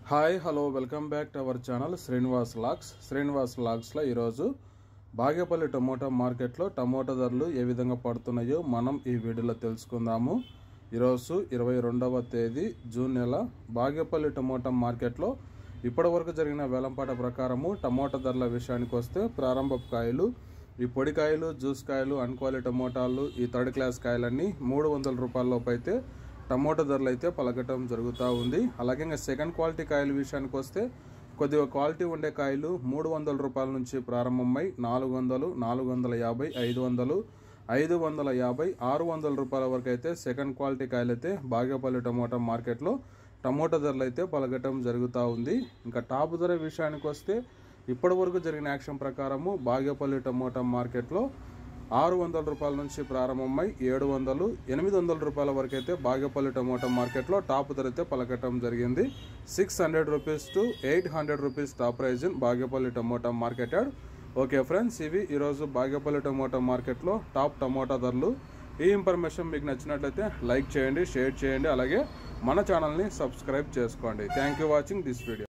Hi hello welcome back to our channel Srinivas వ్లాగ్స్లో ఈరోజు Bagepalli tomato మార్కెట్లో టమోటా ధరలు ఏ విధంగా పడుతున్నాయో మనం ఈ వీడియోలో తెలుసుకుందాము. ఈరోజు 22వ తేదీ జూన్ నెల బాగేపల్లి టమోటా మార్కెట్లో ఇప్పటివరకు జరిగిన వేలంపాట ప్రకారము టమోటా ధరల విషయానికి వస్తే ప్రారంభపు కాయలు, ఈ పొడి కాయలు, జ్యూస్ కాయలు, అన్క్వాలిటీ టమోటాలు, ఈ థర్డ్ క్లాస్ కాయలన్నీ 300 రూపాయల లోపు అయితే టమోటా ధరలు అయితే పలకటం జరుగుతూ ఉంది. అలాగే ఇంకా సెకండ్ క్వాలిటీ కాయల విషయానికి వస్తే కొద్దిగా క్వాలిటీ ఉండే కాయలు 300 రూపాయల నుంచి ప్రారంభమై 400, 450, 500, 550, 600 రూపాయల వరకు అయితే సెకండ్ క్వాలిటీ కాయలు అయితే బాగేపల్లి టమోటా మార్కెట్లో టమోటా ధరలు అయితే పలకటం జరుగుతూ ఉంది. ఇంకా టాప్ ధర విషయానికి వస్తే ఇప్పటి వరకు జరిగిన యాక్షన్ ప్రకారము బాగేపల్లి టమోటా మార్కెట్లో 600 రూపాయల నుంచి ప్రారంభమై 700, 800 రూపాయల వరకు అయితే బాగేపల్లి టమోటా మార్కెట్లో టాప్ ధర అయితే పలకటం జరిగింది. 600 rupees to 800 rupees top prize in Bagepalli tomato market yard. Okay friends, ఇవి ఈరోజు బాగేపల్లి టమోటా మార్కెట్లో టాప్ టమోటా ధరలు. ఈ ఇన్ఫర్మేషన్ మీకు నచ్చినట్లయితే లైక్ చేయండి, షేర్ చేయండి, అలాగే మన ఛానల్ని సబ్స్క్రైబ్ చేసుకోండి. Thank you watching this video.